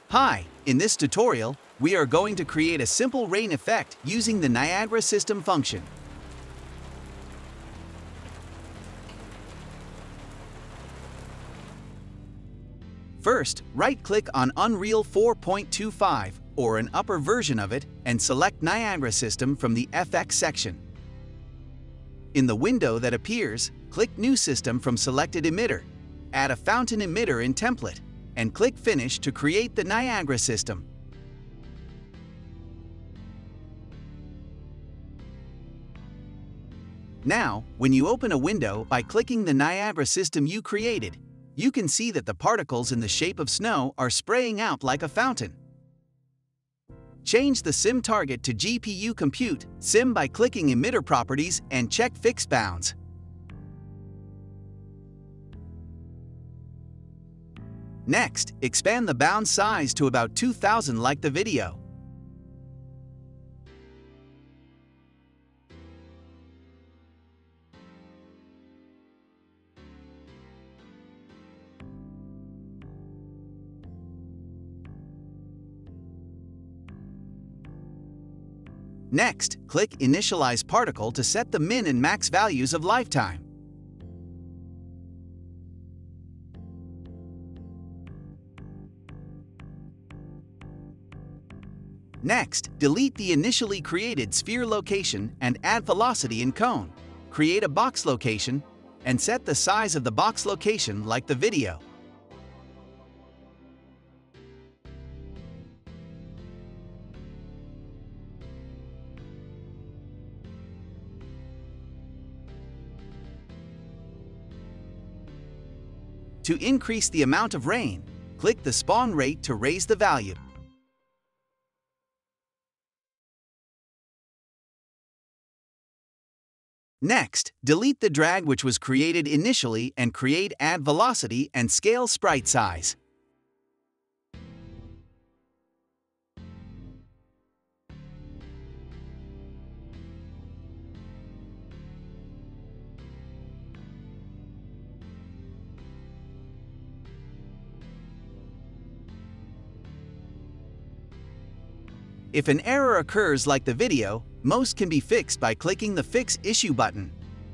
Hi, in this tutorial, we are going to create a simple rain effect using the Niagara System function. First, right-click on Unreal 4.25 or an upper version of it and select Niagara System from the FX section. In the window that appears, click New System from selected emitter, add a fountain emitter in Template, and click Finish to create the Niagara System. Now, when you open a window by clicking the Niagara System you created, you can see that the particles in the shape of snow are spraying out like a fountain. Change the sim target to GPU Compute Sim by clicking Emitter Properties and check Fix Bounds. Next, expand the bound size to about 2000 like the video. Next, click Initialize Particle to set the min and max values of lifetime. Next, delete the initially created sphere location and add velocity in cone. Create a box location and set the size of the box location like the video. To increase the amount of rain, click the spawn rate to raise the value. Next, delete the drag which was created initially and create Add Velocity and Scale Sprite Size. If an error occurs like the video, most can be fixed by clicking the Fix Issue button.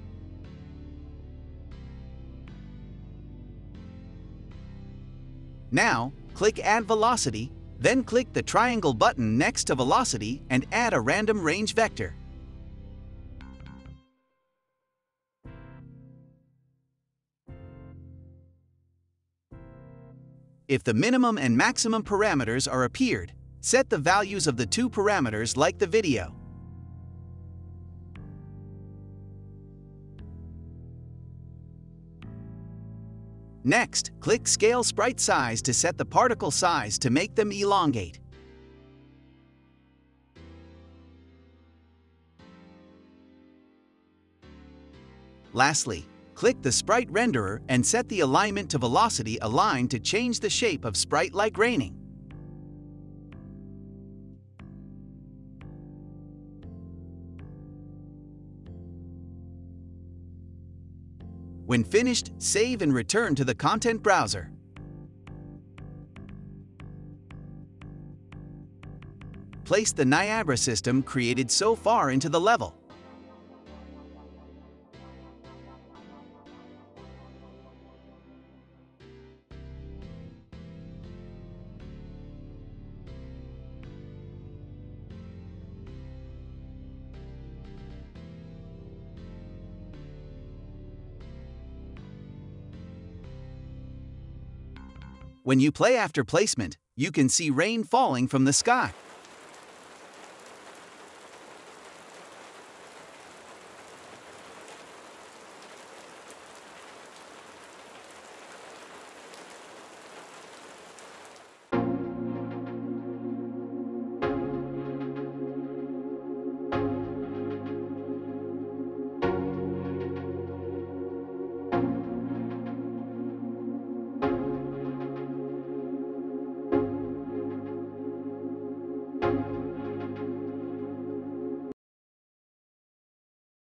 Now, click Add Velocity, then click the triangle button next to Velocity and add a random range vector. If the minimum and maximum parameters are appeared, set the values of the two parameters like the video. Next, click Scale Sprite Size to set the particle size to make them elongate. Lastly, click the Sprite Renderer and set the alignment to Velocity Align to change the shape of sprite like raining. When finished, save and return to the content browser. Place the Niagara System created so far into the level. When you play after placement, you can see rain falling from the sky.